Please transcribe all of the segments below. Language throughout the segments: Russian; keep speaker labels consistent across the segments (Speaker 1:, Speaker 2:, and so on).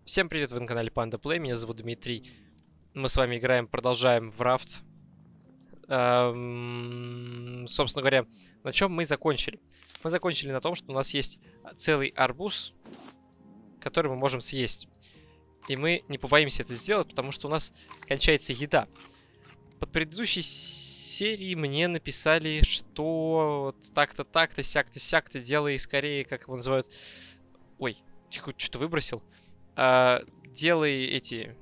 Speaker 1: Всем привет, вы на канале Panda Play, меня зовут Дмитрий. Мы с вами играем, продолжаем в Raft. Собственно говоря, на чем мы закончили? Мы закончили на том, что у нас есть целый арбуз, который мы можем съесть. И мы не побоимся это сделать, потому что у нас кончается еда. Под предыдущей серией мне написали, что так-то, так-то, сяк-то, сяк-то, делай скорее, как его называют... Ой, что-то выбросил. Делай эти...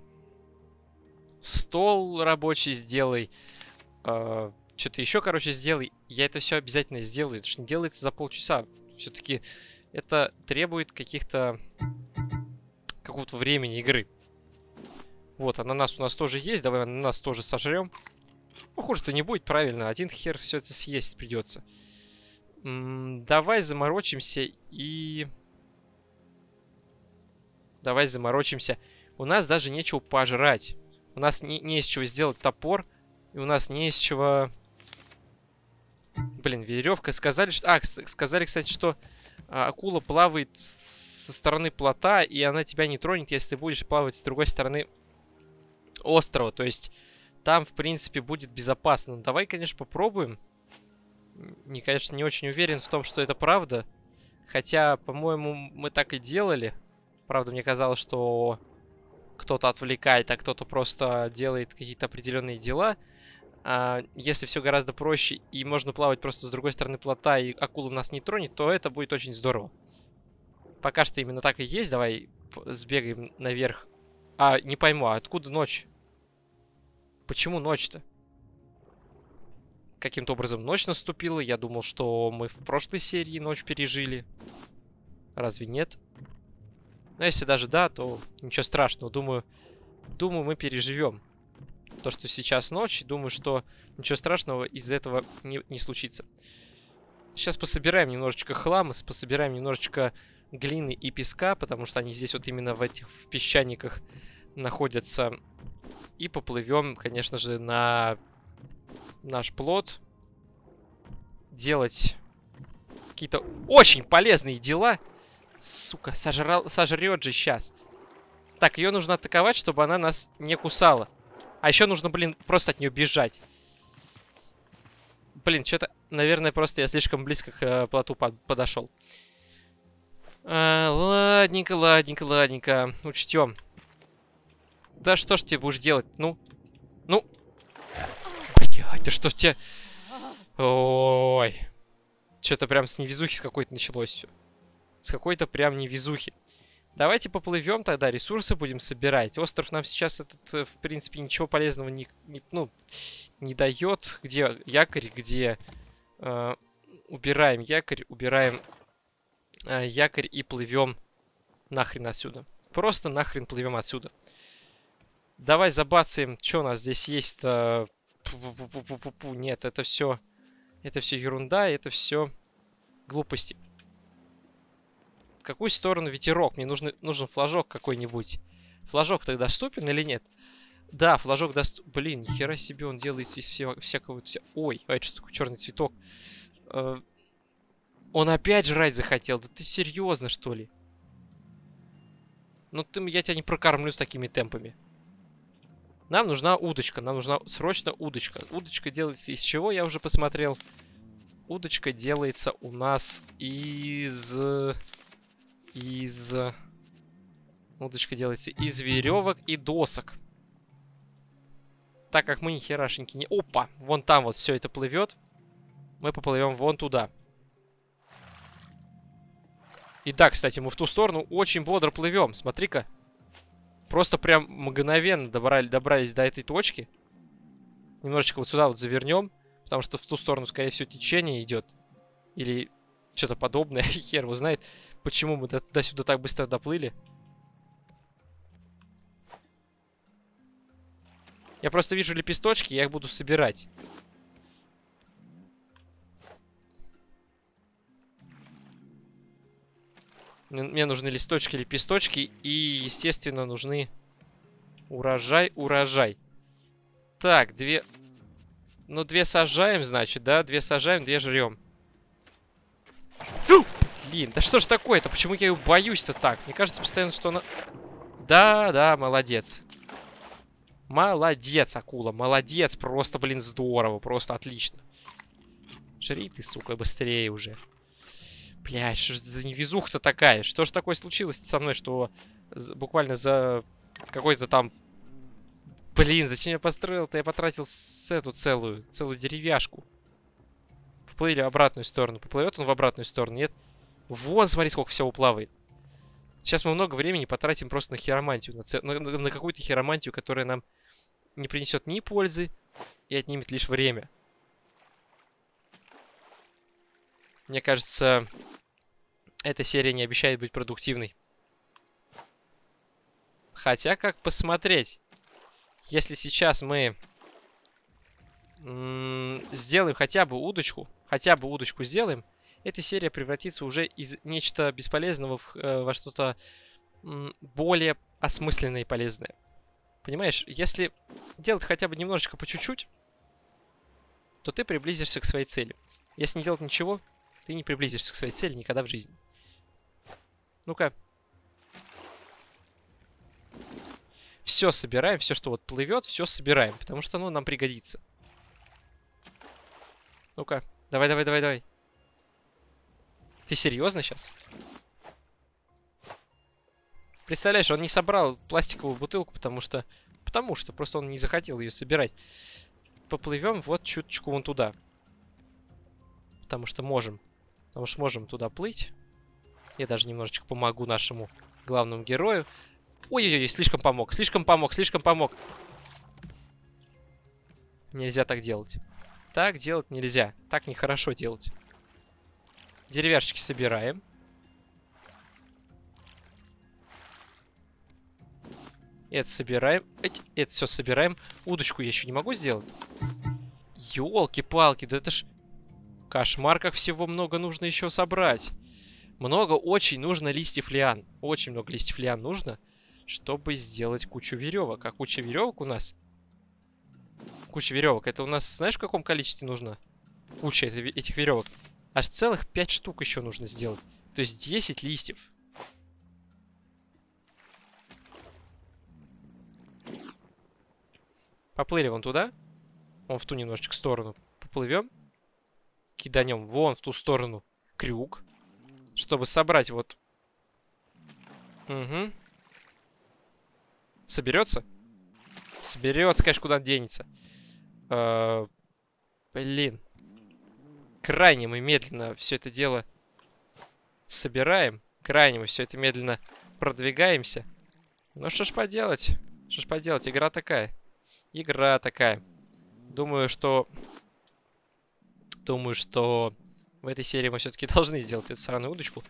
Speaker 1: Стол рабочий сделай. Что-то еще, короче, сделай. Я это все обязательно сделаю. Это же не делается за полчаса. Все-таки это требует какого-то времени игры. Вот, ананас у нас тоже есть. Давай ананас тоже сожрем. Ну, хуже-то не будет, правильно. Один хер все это съесть придется. Давай заморочимся и... Давай заморочимся. У нас даже нечего пожрать. У нас не из чего сделать топор. И у нас не из чего... Блин, веревка. Сказали, что... сказали, кстати, что акула плавает со стороны плота, и она тебя не тронет, если ты будешь плавать с другой стороны острова. То есть там, в принципе, будет безопасно. Но давай, конечно, попробуем. Конечно, не очень уверен в том, что это правда. Хотя, по-моему, мы так и делали. Правда, мне казалось, что кто-то отвлекает, а кто-то просто делает какие-то определенные дела. Если все гораздо проще и можно плавать просто с другой стороны плота, и акула нас не тронет, то это будет очень здорово. Пока что именно так и есть. Давай сбегаем наверх. Не пойму, а откуда ночь? Почему ночь-то? Каким-то образом ночь наступила. Я думал, что мы в прошлой серии ночь пережили. Разве нет? Но если даже да, то ничего страшного. Думаю, мы переживем. То, что сейчас ночь, думаю, что ничего страшного из этого не случится. Сейчас пособираем немножечко хлама, пособираем немножечко глины и песка, потому что они здесь вот именно в песчаниках находятся. И поплывем, конечно же, на наш плот. Делать какие-то очень полезные дела. Сука, сожрет же сейчас. Так, ее нужно атаковать, чтобы она нас не кусала. А еще нужно, блин, просто от нее бежать. Блин, что-то, наверное, просто я слишком близко к плоту подошел. Ладненько, ладненько, ладненько. Учтем. Да что ж тебе будешь делать? Ну. Блядь, да что ж тебе... Ой. Что-то прям с невезухи с какой-то началось все. С какой-то прям невезухи. Давайте поплывем тогда, ресурсы будем собирать. Остров нам сейчас этот, в принципе, ничего полезного не дает. Где якорь, где убираем якорь, якорь и плывем нахрен отсюда. Просто нахрен плывем отсюда. Давай забацаем, что у нас здесь есть-то. Нет, это все ерунда, это все глупости. В какую сторону ветерок? Мне нужен флажок какой-нибудь. Флажок тогда доступен или нет? Да, флажок доступен. Блин, нихера себе, он делается из всякого... Ой, это что такое черный цветок? Он опять жрать захотел. Да ты серьезно, что ли? Ну я тебя не прокормлю с такими темпами. Нам нужна удочка. Нам нужна срочно удочка. Удочка делается из чего? Я уже посмотрел. Удочка делается у нас удочка делается из веревок и досок. Так как мы ни херашеньки не... Опа! Вон там вот все это плывет. Мы поплывем вон туда. И да, кстати, мы в ту сторону очень бодро плывем. Смотри-ка. Просто прям мгновенно добрались до этой точки. Немножечко вот сюда вот завернем. Потому что в ту сторону, скорее всего, течение идет. Или что-то подобное. Хер его знает, почему мы до сюда так быстро доплыли. Я просто вижу лепесточки, я их буду собирать. Мне нужны листочки, лепесточки. И, естественно, нужны урожай. Так, две... Ну, 2 сажаем, значит, да? 2 сажаем, 2 жрем. Блин, да что ж такое-то? Почему я ее боюсь-то так? Мне кажется постоянно, что она... Да, да, молодец. Молодец, акула, молодец. Просто, блин, здорово, просто отлично. Жри ты, сука, быстрее уже. Блядь, что ж за невезуха-то такая? Что ж такое случилось со мной, что буквально за какой-то там... Блин, зачем я построил-то? Я потратил эту целую деревяшку. Поплыли в обратную сторону. Поплывет он в обратную сторону? Нет? Вон, смотри, сколько всего плавает. Сейчас мы много времени потратим просто на хиромантию. На какую-то хиромантию, которая нам не принесет ни пользы и отнимет лишь время. Мне кажется, эта серия не обещает быть продуктивной. Хотя, как посмотреть? Если сейчас мы сделаем хотя бы удочку сделаем, эта серия превратится уже из нечто бесполезного во что-то более осмысленное и полезное. Понимаешь, если делать хотя бы немножечко по чуть-чуть, то ты приблизишься к своей цели. Если не делать ничего, ты не приблизишься к своей цели никогда в жизни. Ну-ка. Все собираем, все, что вот плывет, все собираем, потому что оно нам пригодится. Ну-ка, давай, давай, давай, давай. Ты серьезно сейчас? Представляешь, он не собрал пластиковую бутылку, потому что просто он не захотел ее собирать. Поплывем вот чуточку вон туда. Потому что можем туда плыть. Я даже немножечко помогу нашему главному герою. Ой-ой-ой, слишком помог. Нельзя так делать. Так делать нельзя. Так нехорошо делать. Деревяшечки собираем. Это собираем. Это все собираем. Удочку я еще не могу сделать. Ёлки-палки, да это ж... Кошмар, как всего много нужно еще собрать. Очень нужно листьев лиан. Очень много листьев лиан нужно, чтобы сделать кучу веревок. А куча веревок у нас... Куча веревок. Это у нас, знаешь, в каком количестве нужно? Куча этих веревок. Аж целых 5 штук еще нужно сделать. То есть 10 листьев. Поплыли вон туда. Вон в ту немножечко сторону. Поплывем. Киданем вон в ту сторону крюк. Чтобы собрать вот... Угу. Соберется? Соберется, конечно, куда денется. Блин. Крайне мы медленно все это дело собираем. Крайне мы все это медленно продвигаемся. Ну что ж поделать? Что ж поделать? Игра такая. Игра такая. Думаю, что в этой серии мы все-таки должны сделать эту сраную удочку.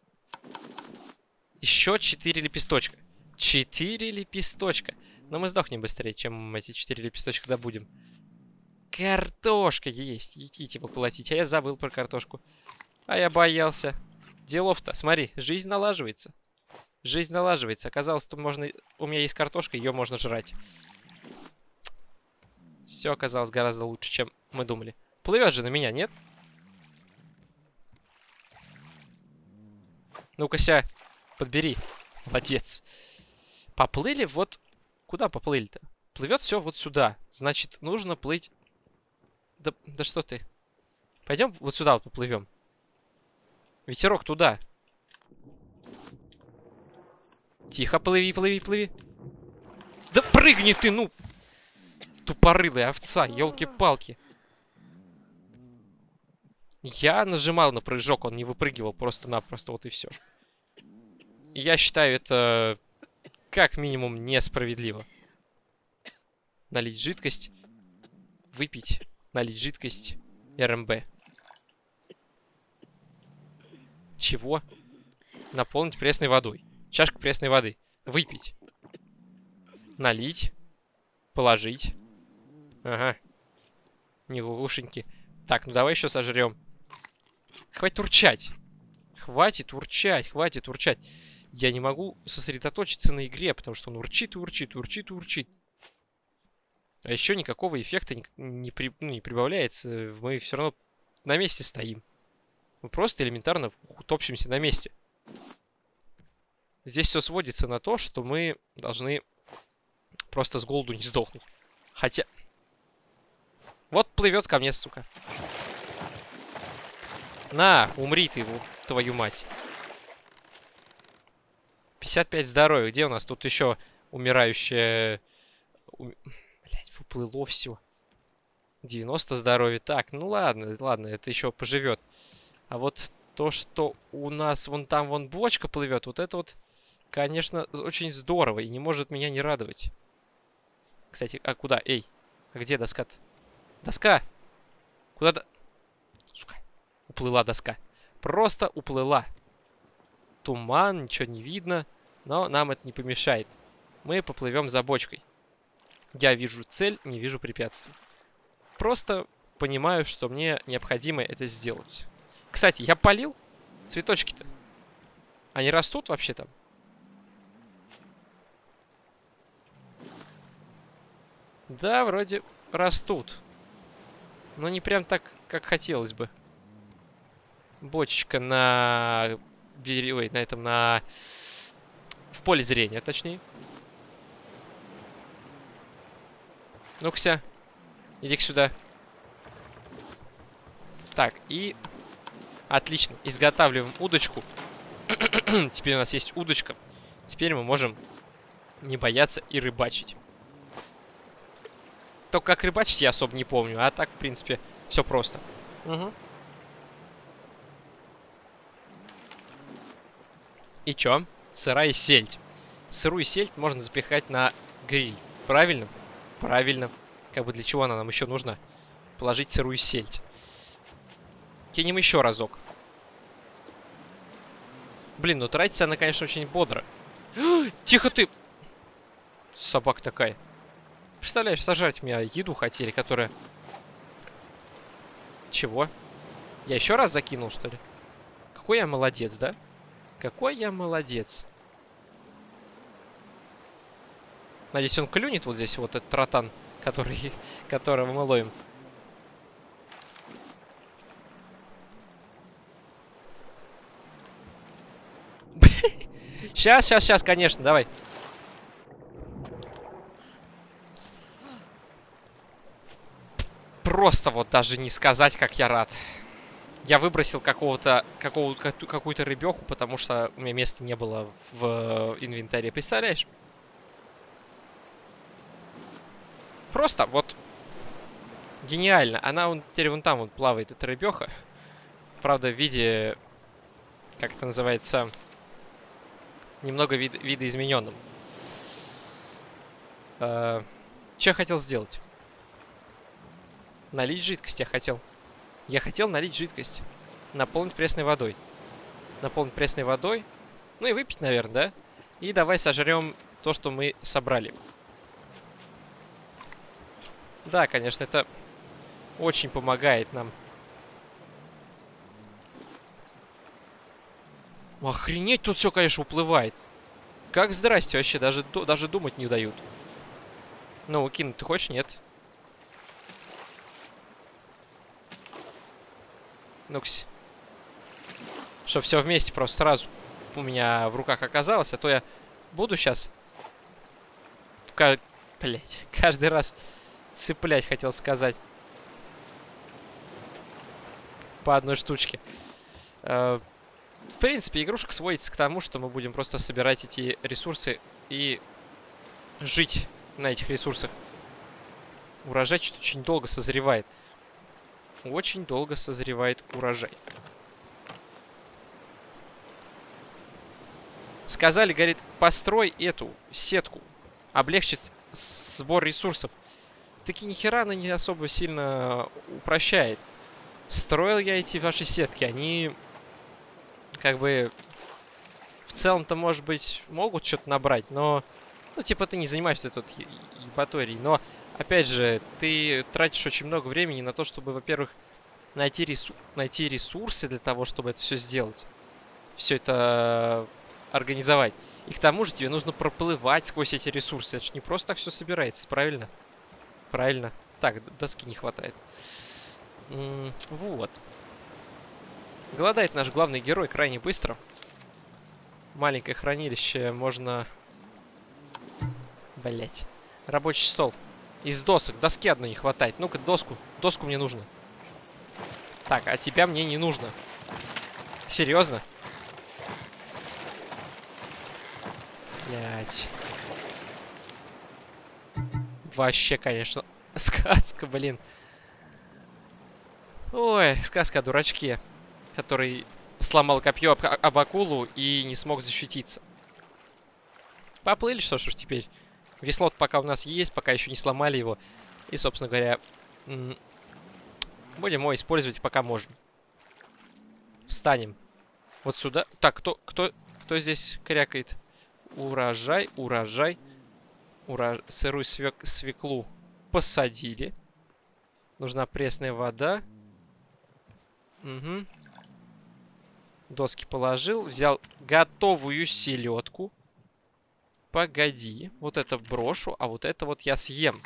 Speaker 1: Еще 4 лепесточка. 4 лепесточка. Но мы сдохнем быстрее, чем эти 4 лепесточка добудем. Картошка есть. Идите поколотить. А я забыл про картошку. А я боялся. Делов-то. Смотри, жизнь налаживается. Жизнь налаживается. Оказалось, что можно... У меня есть картошка, ее можно жрать. Все оказалось гораздо лучше, чем мы думали. Плывет же на меня, нет? Ну-ка, подбери. Молодец. Поплыли вот... Куда поплыли-то? Плывет все вот сюда. Значит, нужно плыть... Да что ты? Пойдем вот сюда вот поплывем. Ветерок туда. Тихо, плыви, плыви, плыви. Да прыгни ты, ну! Тупорылая овца, елки-палки. Я нажимал на прыжок, он не выпрыгивал просто-напросто, вот и все. Я считаю это как минимум несправедливо. Налить жидкость. Выпить. Налить жидкость. РМБ. Чего? Наполнить пресной водой. Чашка пресной воды. Выпить. Налить. Положить. Ага. Невушеньки. Так, ну давай еще сожрем. Хватит урчать. Хватит урчать, хватит урчать. Я не могу сосредоточиться на игре, потому что он урчит и урчит, урчит и урчит. А еще никакого эффекта не прибавляется. Мы все равно на месте стоим. Мы просто элементарно топчемся на месте. здесь все сводится на то, что мы должны просто с голоду не сдохнуть. Хотя... Вот плывет ко мне, сука. На, умри ты, твою мать. 55 здоровья. Где у нас тут еще умирающее... Блять, выплыло все. 90 здоровья. Так, ну ладно, ладно, это еще поживет. А вот то, что у нас вон там вон бочка плывет, вот это вот, конечно, очень здорово и не может меня не радовать. Кстати, а куда? Эй, а где доска-то? Доска! Куда-то... Сука, уплыла доска. Просто уплыла. Туман, ничего не видно, но нам это не помешает. Мы поплывем за бочкой. Я вижу цель, не вижу препятствий. Просто понимаю, что мне необходимо это сделать. Кстати, я полил цветочки-то. Они растут вообще там? Да, вроде растут. Но не прям так, как хотелось бы. Бочечка на... Ой, на этом, на... В поле зрения, точнее. Ну-ка, иди-ка сюда. Так, и... Отлично, изготавливаем удочку. Теперь у нас есть удочка. Теперь мы можем не бояться и рыбачить. Только как рыбачить я особо не помню. А так, в принципе, все просто. Угу. И чё? Сырая сельдь. Сырую сельдь можно запихать на гриль. Правильно? Правильно. Как бы для чего она нам еще нужна? Положить сырую сельдь. Кинем еще разок. Блин, ну тратится она, конечно, очень бодро. Тихо ты! Собака такая. Представляешь, сожрать меня еду хотели, которая... Чего? Я еще раз закинул, что ли? Какой я молодец, да? Какой я молодец. Надеюсь, он клюнет вот здесь, вот этот ротан, которого мы ловим. Сейчас, конечно, давай. Просто вот даже не сказать, как я рад. Я выбросил какую-то рыбеху, потому что у меня места не было в инвентаре. Представляешь? Просто вот гениально. Она теперь вон там вот плавает, эта рыбеха. Правда, в виде, как это называется, немного видоизмененным. Что я хотел сделать? Налить жидкость я хотел. Я хотел налить жидкость. Наполнить пресной водой. Наполнить пресной водой. Ну и выпить, наверное, да? И давай сожрем то, что мы собрали. Да, конечно, это очень помогает нам. Охренеть, тут все, конечно, уплывает. Как здрасте вообще, даже думать не дают. Ну, кинуть ты хочешь? Нет. Ну-ка. Чтоб все вместе просто сразу у меня в руках оказалось, а то я буду сейчас... Блять, каждый раз цеплять, хотел сказать. По одной штучке. В принципе, игрушка сводится к тому, что мы будем просто собирать эти ресурсы и жить на этих ресурсах. Урожай что-то очень долго созревает. Очень долго созревает урожай. Сказали, говорит, построй эту сетку. Облегчит сбор ресурсов. Таки нихера она не особо сильно упрощает. Строил я эти ваши сетки. Они как бы в целом-то, может быть, могут что-то набрать, но... Ну, типа, ты не занимаешься тут ебаторией. Но, опять же, ты тратишь очень много времени на то, чтобы, во-первых, найти ресурсы для того, чтобы это все сделать. Все это организовать. И к тому же тебе нужно проплывать сквозь эти ресурсы. Это же не просто так все собирается, правильно? Правильно. Так, доски не хватает. Вот. Голодает наш главный герой крайне быстро. маленькое хранилище можно... Блять. Рабочий стол. Из досок. Доски одной не хватает. Ну-ка, доску. Доску мне нужно. Так, а тебя мне не нужно. Серьезно? Блять. Вообще, конечно. Сказка, блин. Ой, сказка о дурачке, который сломал копье об акулу и не смог защититься. Поплыли, что ж теперь. Весло пока у нас есть, пока еще не сломали его. И, собственно говоря, будем его использовать, пока можем. Встанем. Вот сюда. Так, кто здесь крякает? Урожай, урожай. Сырую свеклу посадили. Нужна пресная вода. Угу. Доски положил. Взял готовую селедку. Погоди. Вот это брошу, а вот это вот я съем.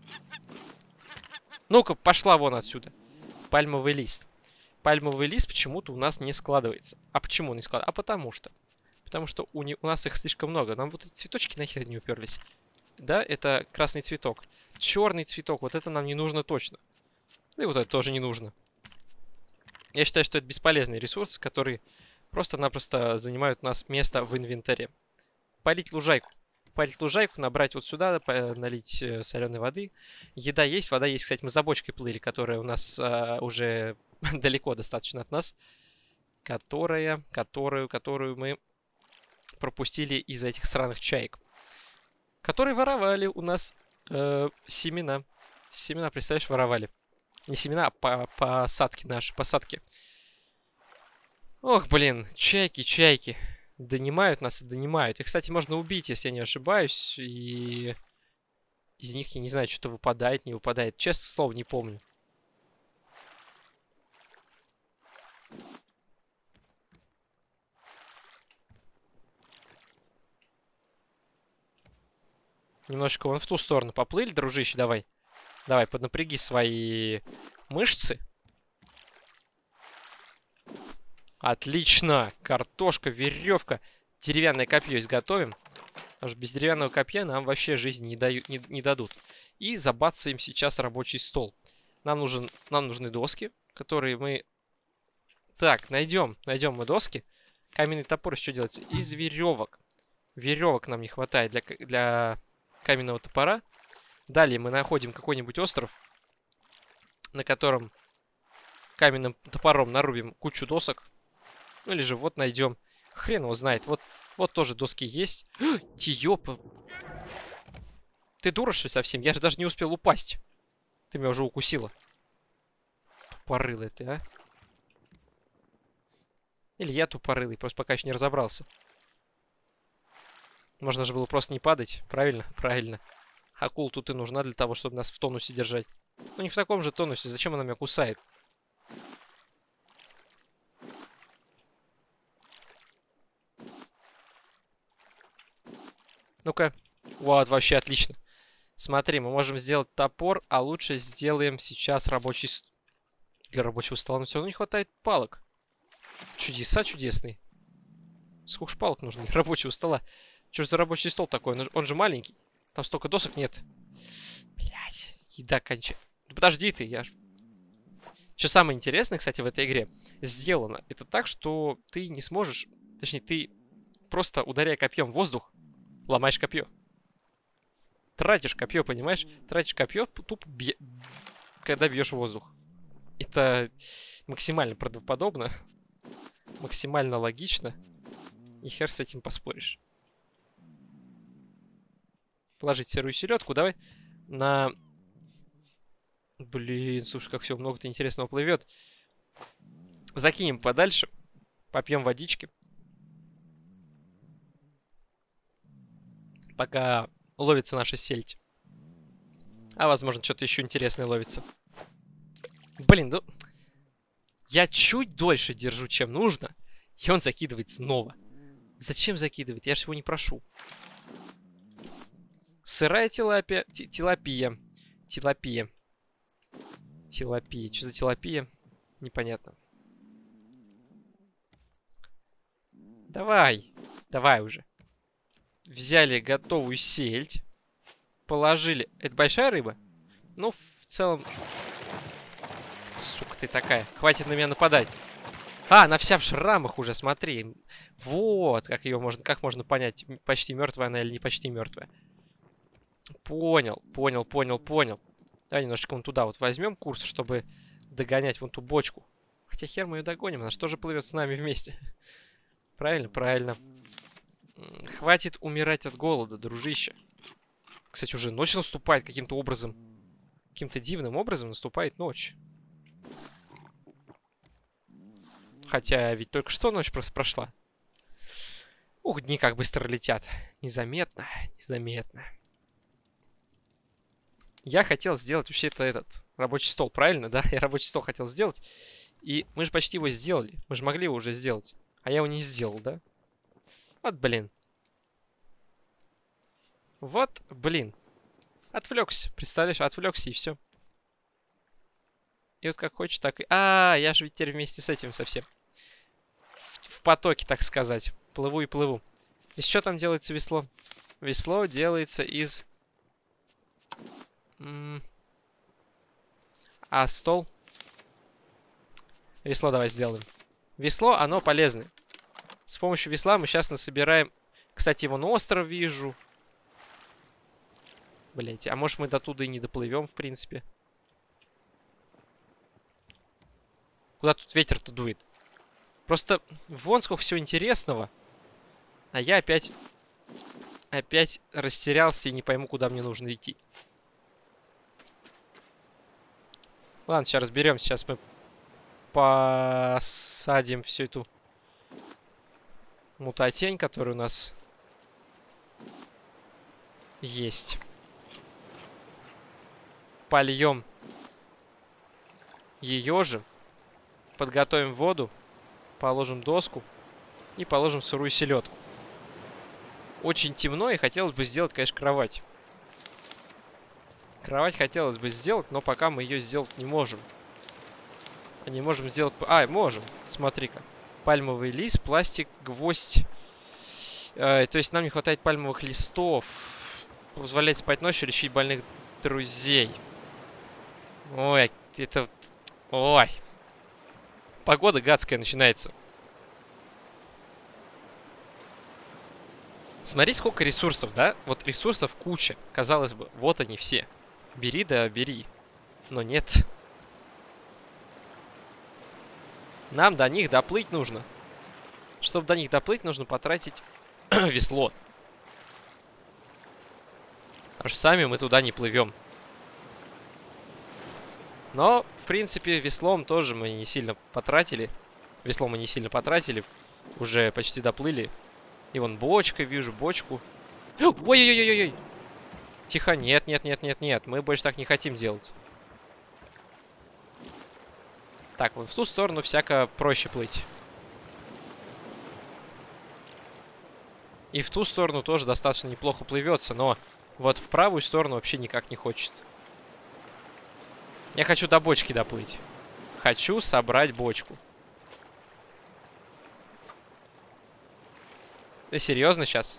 Speaker 1: Ну-ка, пошла вон отсюда. Пальмовый лист. Пальмовый лист почему-то у нас не складывается. А почему не складывается? А потому что. Потому что у нас их слишком много. Нам вот эти цветочки нахер не уперлись. Да, это красный цветок. Черный цветок. Вот это нам не нужно точно. И вот это тоже не нужно. Я считаю, что это бесполезный ресурс, который просто-напросто занимает у нас место в инвентаре. Полить лужайку. Полить лужайку, набрать вот сюда, налить соленой воды. Еда есть, вода есть. Кстати, мы за бочкой плыли, которая у нас уже далеко достаточно от нас. Которую мы пропустили из-за этих сраных чаек. Которые воровали у нас семена. Семена, представляешь, воровали. Не семена, а посадки наши, посадки. Ох, блин, чайки. Донимают нас и донимают. И, кстати, можно убить, если я не ошибаюсь. И из них, я не знаю, что-то выпадает, не выпадает. Честное слово, не помню. Немножечко вон в ту сторону поплыли, дружище, давай. Давай, поднапряги свои мышцы. Отлично. Картошка, веревка. Деревянное копье изготовим. Потому что без деревянного копья нам вообще жизнь не дадут. И забацаем сейчас рабочий стол. Нам нужны доски, которые мы... Так, найдем мы доски. Каменный топор еще делается из веревок. Веревок нам не хватает для каменного топора. Далее мы находим какой-нибудь остров, на котором каменным топором нарубим кучу досок. Ну или же вот найдем. Хрен его знает. Вот тоже доски есть. Ёпа. Ты дура, что ли, совсем? Я же даже не успел упасть. Ты меня уже укусила. Тупорылый ты, а? Или я тупорылый, просто пока еще не разобрался. Можно же было просто не падать. Правильно? Правильно. Акула тут и нужна для того, чтобы нас в тонусе держать. Ну не в таком же тонусе. Зачем она меня кусает? Ну-ка. Вот, вообще отлично. Смотри, мы можем сделать топор, а лучше сделаем сейчас рабочий... Для рабочего стола, но все равно не хватает палок. Чудеса чудесные. Сколько ж палок нужно для рабочего стола? Что ж за рабочий стол такой? Он же маленький. Там столько досок нет. Блять, еда кончается. Подожди ты, я... Что самое интересное, кстати, в этой игре, сделано это так, что ты не сможешь... Точнее, ты просто, ударяя копьем в воздух, ломаешь копье. Тратишь копье, понимаешь? Тратишь копье, тупо когда бьешь в воздух. Это максимально правдоподобно. Максимально логично. И хер с этим поспоришь. Положить серую селедку, давай. На... Блин, слушай, как все много-то интересного плывет. Закинем подальше. Попьем водички. Пока ловится наша сельдь. А возможно, что-то еще интересное ловится. Блин, ну... Я чуть дольше держу, чем нужно. И он закидывает снова. Зачем закидывает? Я же его не прошу. Сырая тилапия. Тилапия. Что за тилапия? Непонятно. Давай. Давай уже. Взяли готовую сельдь. Положили. Это большая рыба? Ну, в целом... Сука ты такая. Хватит на меня нападать. А, она вся в шрамах уже, смотри. Вот, как ее можно, как можно понять, почти мертвая она или не почти мертвая. Понял. Давай немножечко вон туда вот возьмем курс, чтобы догонять вон ту бочку. Хотя хер мы ее догоним, она же тоже плывет с нами вместе. Правильно. Хватит умирать от голода, дружище. Кстати, уже ночь наступает каким-то образом. Каким-то дивным образом наступает ночь. Хотя ведь только что ночь просто прошла. Ух, дни как быстро летят. Незаметно. Я хотел сделать вообще-то этот рабочий стол, правильно, да? Я рабочий стол хотел сделать. И мы же почти его сделали. Мы же могли его уже сделать. А я его не сделал, да? Вот, блин. Отвлекся. Представляешь, отвлекся и все. И вот как хочешь, так и... А, я же ведь теперь вместе с этим совсем. В потоке, так сказать. Плыву и плыву. Из чего там делается весло? Весло делается из... А стол? Весло давай сделаем. Весло, оно полезное. С помощью весла мы сейчас насобираем... Кстати, вон остров вижу. Блять, а может мы до туда и не доплывем, в принципе. Куда тут ветер-то дует? Просто вон сколько всего интересного. А я опять растерялся и не пойму, куда мне нужно идти. Ладно, сейчас разберемся. Сейчас мы посадим всю эту мутатень, которая у нас есть. Польем ее же. Подготовим воду. Положим доску. И положим сырую селедку. Очень темно, и хотелось бы сделать, конечно, кровать. Кровать хотелось бы сделать, но пока мы ее сделать не можем. Не можем сделать... А, можем. Смотри-ка. Пальмовый лист, пластик, гвоздь. То есть нам не хватает пальмовых листов. Позволяет спать ночью, лечить больных друзей. Ой, это... Ой. Погода гадская начинается. Смотри, сколько ресурсов, да? Вот ресурсов куча. Казалось бы, вот они все. Бери да бери. Но нет. Нам до них доплыть нужно. Чтобы до них доплыть, нужно потратить весло. Аж сами мы туда не плывем. Но, в принципе, веслом тоже мы не сильно потратили. Веслом мы не сильно потратили. Уже почти доплыли. И вон бочка, вижу бочку. Ой-ой-ой-ой-ой. Тихо, нет. Мы больше так не хотим делать. Так, вот в ту сторону всяко проще плыть. И в ту сторону тоже достаточно неплохо плывется, но вот в правую сторону вообще никак не хочет. Я хочу до бочки доплыть. Хочу собрать бочку. Ты серьезно сейчас?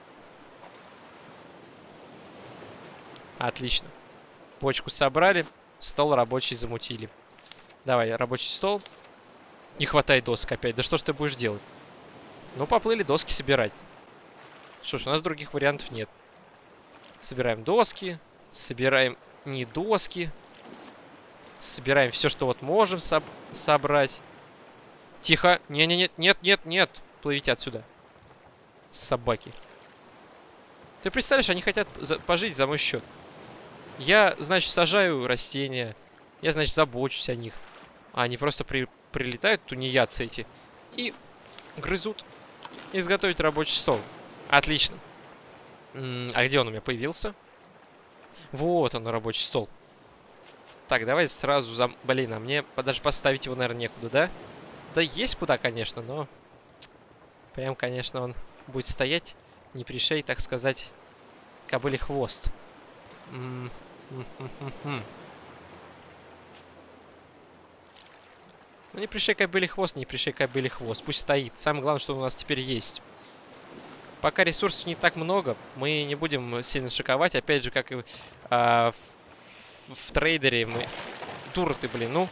Speaker 1: Отлично. Бочку собрали. Стол рабочий замутили. Давай, рабочий стол. Не хватает досок опять. Да что ж ты будешь делать? Ну, поплыли доски собирать. Что ж, у нас других вариантов нет. Собираем доски. Собираем не доски. Собираем все, что вот можем собрать. Тихо. Нет. Плывите отсюда. Собаки. Ты представляешь, они хотят пожить за мой счет. Я, значит, сажаю растения. Я, значит, забочусь о них. А они просто прилетают, тунеядцы эти, и грызут. Изготовить рабочий стол. Отлично. А где он у меня появился? Вот он, рабочий стол. Так, давай сразу Блин, а мне даже поставить его, наверное, некуда, да? Да есть куда, конечно, но... Прям, конечно, он будет стоять не пришей, так сказать, кобыле хвост. Ну, не пришей кобыле хвост, не пришей кобыле хвост. Пусть стоит. Самое главное, что он у нас теперь есть. Пока ресурсов не так много, мы не будем сильно шиковать. Опять же, как и в трейдере мы... Дура ты, блин, ну.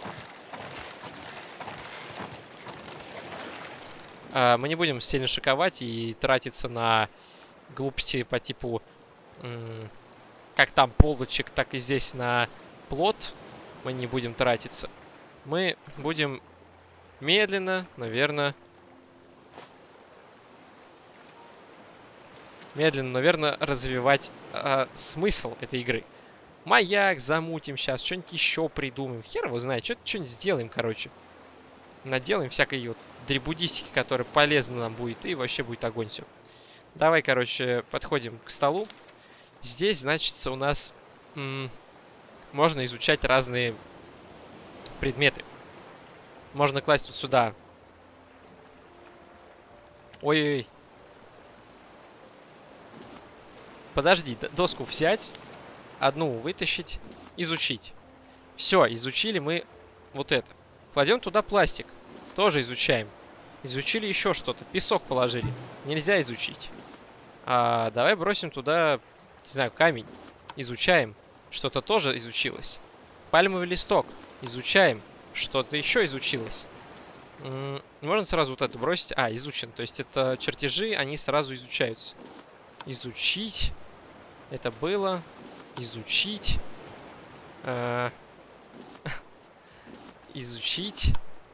Speaker 1: Мы не будем сильно шиковать и тратиться на глупости по типу... как там полочек, так и здесь на плот. Мы не будем тратиться. Мы будем медленно, наверное... Медленно, наверное, развивать смысл этой игры. Маяк замутим сейчас, что-нибудь еще придумаем. Хер его знает, что-нибудь сделаем, короче. Наделаем всякой вот дребудистики, которая полезна нам будет, и вообще будет огонь все. Давай, короче, подходим к столу. Здесь, значит, у нас можно изучать разные предметы. Можно класть вот сюда. Ой-ой-ой. Подожди, доску взять, одну вытащить, изучить. Все, изучили мы вот это. Кладем туда пластик, тоже изучаем. Изучили еще что-то, песок положили, нельзя изучить. Давай бросим туда, не знаю, камень, изучаем. Что-то тоже изучилось. Пальмовый листок, изучаем. Что-то еще изучилось. Можно сразу вот это бросить. Изучен, то есть это чертежи, они сразу изучаются. Изучить. Это было. Изучить. Изучить.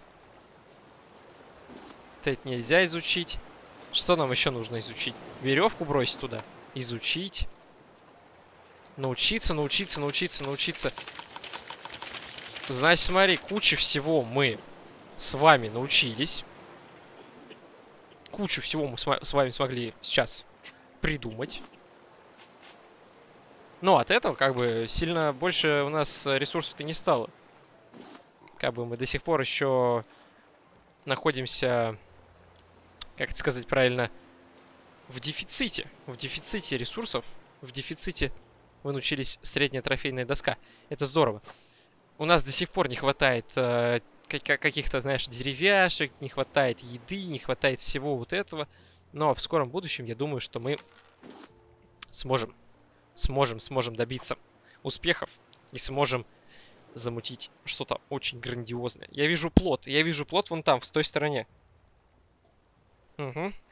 Speaker 1: Это нельзя изучить. Что нам еще нужно изучить? Веревку бросить туда. Изучить. Научиться, научиться, научиться, научиться. Значит, смотри, куча всего мы с вами научились. Кучу всего мы с вами смогли сейчас придумать. Но от этого, как бы, сильно больше у нас ресурсов-то не стало. Как бы мы до сих пор еще находимся, как это сказать правильно, в дефиците. В дефиците ресурсов. В дефиците вы научились средняя трофейная доска. Это здорово. У нас до сих пор не хватает каких-то, знаешь, деревяшек, не хватает еды, не хватает всего вот этого. Но в скором будущем, я думаю, что мы сможем добиться успехов и сможем замутить что-то очень грандиозное. Я вижу плот вон там, в той стороне. Угу.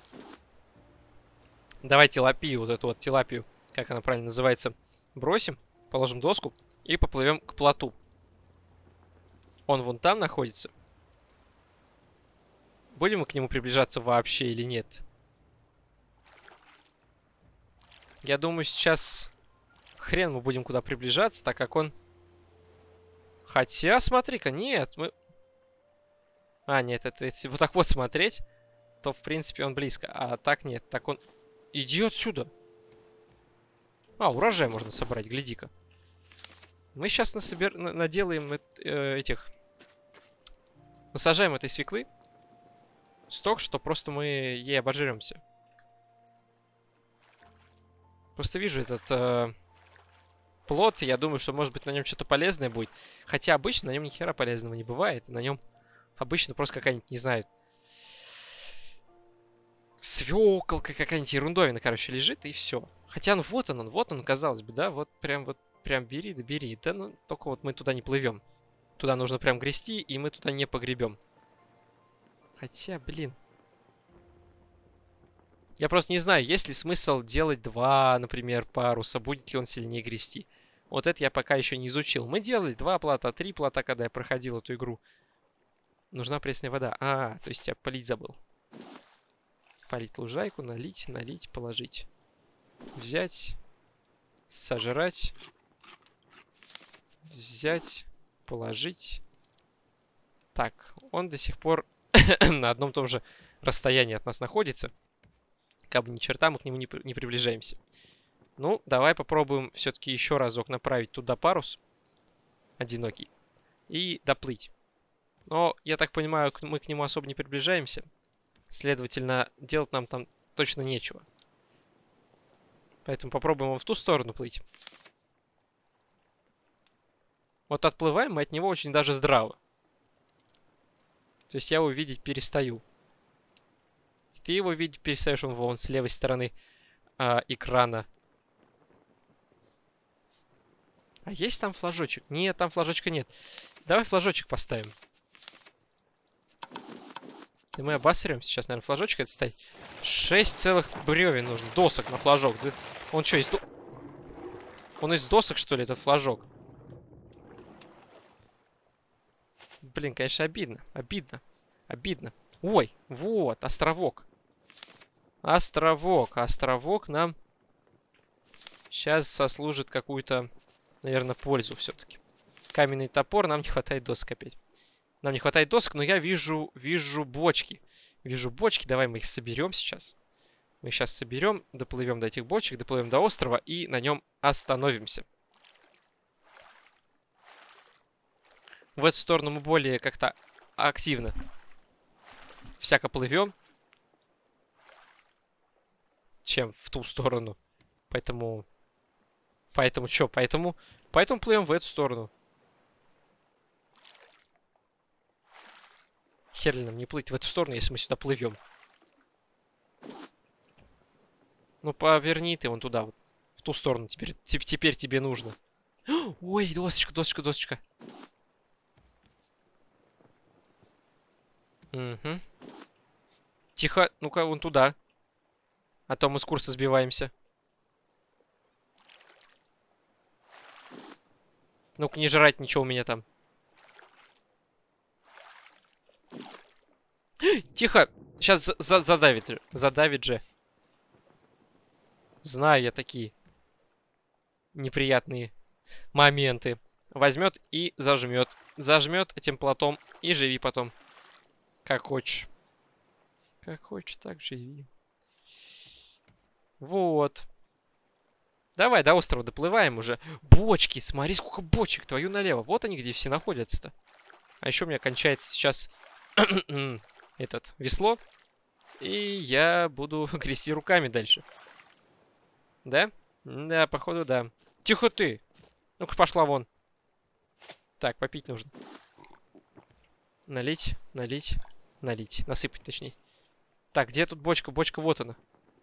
Speaker 1: Давай тилапию, вот эту вот тилапию, как она правильно называется, бросим, положим доску и поплывем к плоту. Он вон там находится. Будем мы к нему приближаться вообще или нет? Я думаю, сейчас хрен мы будем куда приближаться, так как он... Хотя, смотри-ка, нет, мы... Нет, это если вот так вот смотреть, то, в принципе, он близко. А так нет, так он... Иди отсюда! Урожай можно собрать, гляди-ка. Мы сейчас наделаем этих... Насажаем этой свеклы. Сток, что просто мы ей обожремся. Просто вижу этот плот, и я думаю, что, может быть, на нем что-то полезное будет. Хотя обычно на нем ни хера полезного не бывает. На нем обычно просто какая-нибудь, не знаю, свеколка, какая-нибудь ерундовина, короче, лежит, и все. Хотя, ну вот он, казалось бы, да, вот прям бери, да бери. Да, ну, только вот мы туда не плывем. Туда нужно прям грести, и мы туда не погребем. Хотя, блин. Я просто не знаю, есть ли смысл делать 2, например, паруса, будет ли он сильнее грести. Вот это я пока еще не изучил. Мы делали 2 плота, 3 плота, когда я проходил эту игру. Нужна пресная вода. То есть я полить забыл. Полить лужайку, налить, положить. Взять, сожрать. Взять, положить. Так, он до сих пор на одном и том же расстоянии от нас находится. Как бы ни черта, мы к нему не приближаемся. Ну, давай попробуем все-таки еще разок направить туда парус. Одинокий. И доплыть. Но, я так понимаю, мы к нему особо не приближаемся. Следовательно, делать нам там точно нечего. Поэтому попробуем в ту сторону плыть. Вот отплываем мы от него очень даже здраво. То есть я его видеть перестаю. ты его видеть перестаешь, он вон с левой стороны экрана. А есть там флажочек? Нет, там флажочка нет. Давай флажочек поставим. И мы обосрем сейчас, наверное, флажочек это ставить. 6 целых бревен нужно. Досок на флажок. Да? Он что, Он из досок, что ли, этот флажок? Блин, конечно, обидно. Обидно. Обидно. Ой, вот, островок. Островок. Островок нам сейчас сослужит какую-то, наверное, пользу все-таки. Каменный топор, нам не хватает досок опять. Нам не хватает досок, но я вижу бочки. Вижу бочки, давай мы их соберем сейчас. Мы сейчас соберем, доплывем до этих бочек, доплывем до острова и на нем остановимся. В эту сторону мы более как-то активно всяко плывем, чем в ту сторону. Поэтому что? Поэтому плывем в эту сторону. Хер ли нам не плыть в эту сторону, если мы сюда плывем. Ну, поверни ты вон туда, вот. В ту сторону теперь тебе нужно. Ой, досочка, досочка, досочка. Угу. Тихо, ну-ка, вон туда. А то мы с курса сбиваемся. Ну-ка, не жрать ничего у меня там. Тихо! Сейчас задавит же. Задавит же. Знаю я такие неприятные моменты. Возьмет и зажмет. Зажмет этим платом и живи потом. Как хочешь. Как хочешь, так живи. Вот. Давай до острова доплываем уже. Бочки, смотри, сколько бочек, твою налево. Вот они где все находятся-то. А еще у меня кончается сейчас этот весло. И я буду грести руками дальше. Да? Да, походу, да. Тихо ты! Ну-ка, пошла вон. Так, попить нужно. Налить, налить, налить. Насыпать, точнее. Так, где тут бочка? Бочка вот она.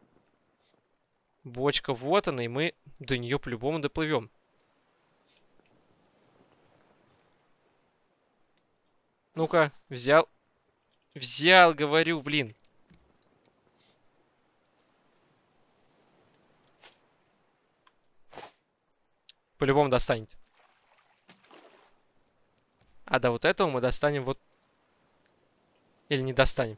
Speaker 1: Бочка вот она, и мы до нее по-любому доплывем. Ну-ка, взял. Взял, говорю, блин. По-любому достанет. А до вот этого мы достанем вот... Или не достанем?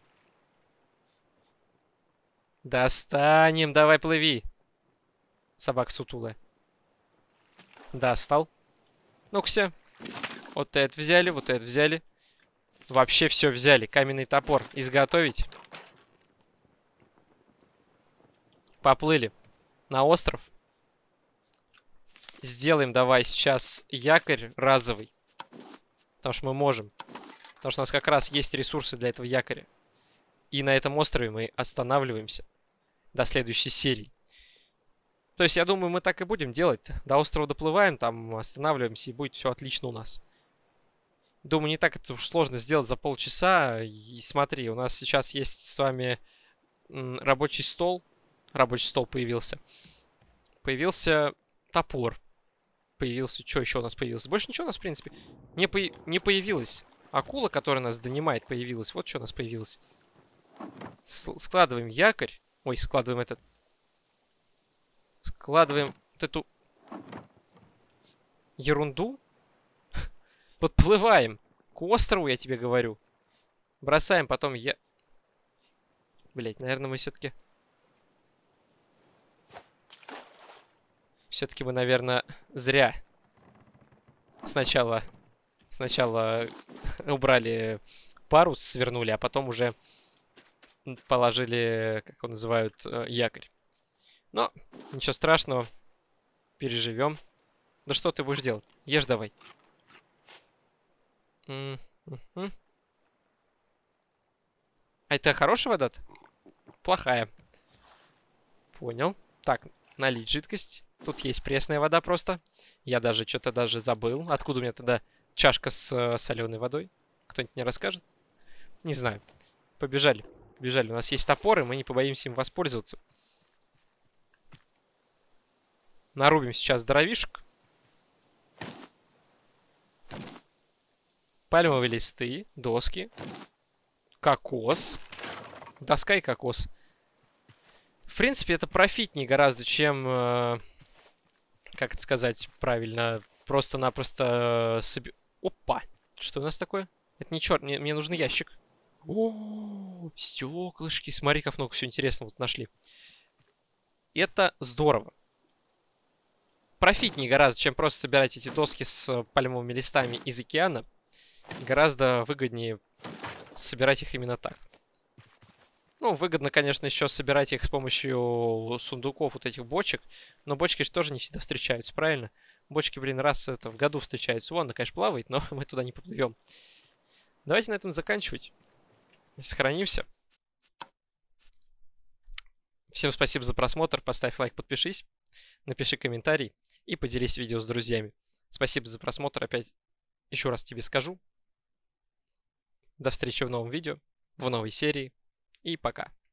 Speaker 1: Достанем, давай плыви. Собака сутулая. Достал. Ну-ка, все. Вот это взяли, вот это взяли. Вообще все взяли. Каменный топор изготовить. Поплыли на остров. Сделаем давай сейчас якорь разовый. Потому что мы можем. Потому что у нас как раз есть ресурсы для этого якоря. И на этом острове мы останавливаемся до следующей серии. То есть, я думаю, мы так и будем делать. До острова доплываем, там останавливаемся, и будет все отлично у нас. Думаю, не так это уж сложно сделать за полчаса. И смотри, у нас сейчас есть с вами рабочий стол. Рабочий стол появился. Появился топор. Появился... Что еще у нас появилось? Больше ничего у нас, в принципе, не появилось. Акула, которая нас донимает, появилась. Вот что у нас появилось. Складываем якорь. Ой, складываем этот... Складываем вот эту ерунду. Подплываем к острову, я тебе говорю. Бросаем, потом я... Блять, наверное, мы все-таки... Все-таки мы, наверное, зря сначала убрали парус, свернули, а потом уже положили, как его называют, якорь. Но ничего страшного, переживем. Да что ты будешь делать? Ешь давай. А это хорошая вода-то? Плохая. Понял. Так, налить жидкость. Тут есть пресная вода просто. Я даже что-то даже забыл. Откуда у меня тогда чашка с соленой водой? Кто-нибудь мне расскажет? Не знаю. Побежали. Побежали. У нас есть топоры, мы не побоимся им воспользоваться. Нарубим сейчас дровишек. Пальмовые листы, доски. Кокос. Доска и кокос. В принципе, это профитнее гораздо, чем... как это сказать правильно? Просто-напросто... Опа! Что у нас такое? Это не черт, мне нужен ящик. О, стеклышки. Смотри, как много всего интересного вот нашли. Это здорово. Профитнее гораздо, чем просто собирать эти доски с пальмовыми листами из океана. Гораздо выгоднее собирать их именно так. Ну, выгодно, конечно, еще собирать их с помощью сундуков, вот этих бочек. Но бочки же тоже не всегда встречаются, правильно? Бочки, блин, раз это в году встречаются. Вон, она, конечно, плавает, но мы туда не поплывем. Давайте на этом заканчивать. Сохранимся. Всем спасибо за просмотр. Поставь лайк, подпишись. Напиши комментарий и поделись видео с друзьями. Спасибо за просмотр. Опять еще раз тебе скажу. До встречи в новом видео, в новой серии. И пока.